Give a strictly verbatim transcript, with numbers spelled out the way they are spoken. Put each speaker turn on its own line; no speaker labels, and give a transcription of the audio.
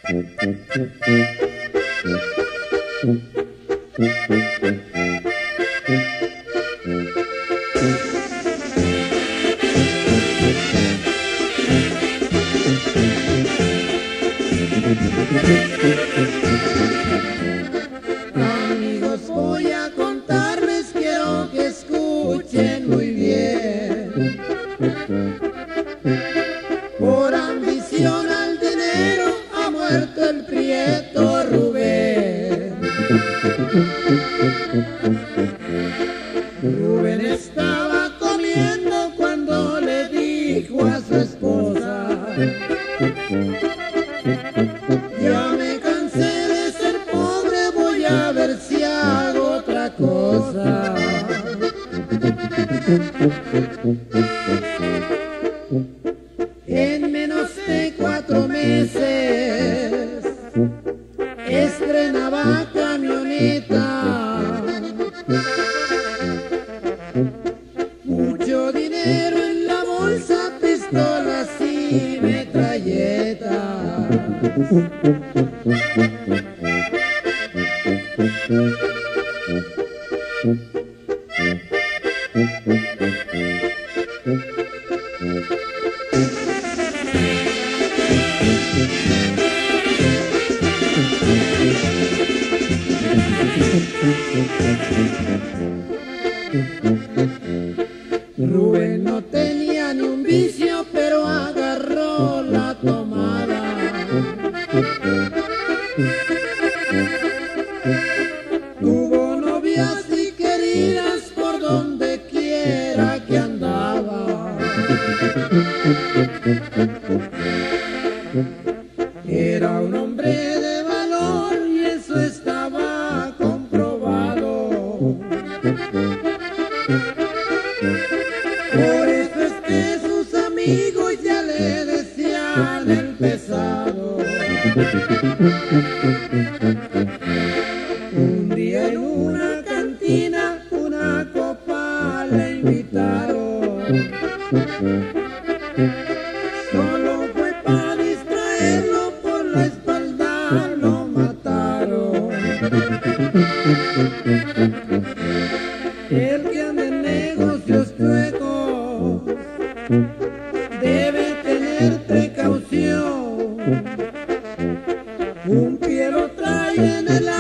Amigos, voy a contarles, quiero que escuchen muy bien. Por ambición al dinero ha muerto el prieto Rubén. Rubén estaba comiendo cuando le dijo a su esposa: ya me cansé de ser pobre, voy a ver si hago otra cosa. En menos de cuatro meses estrenaba camioneta, mucho dinero en la bolsa, pistolas y metralletas. Rubén no tenía ni un vicio, pero agarró la tomada. Tuvo novias y queridas por donde quiera que andaba. Era un hombre de valor y eso estaba comprobado. Por eso es que sus amigos ya le decían el pesado. Un día en una cantina una copa le invitaron. Solo fue para distraerlo, por la espalda lo mataron. El que anda en negocios chuecos debe tener precaución. Un pie lo trae en el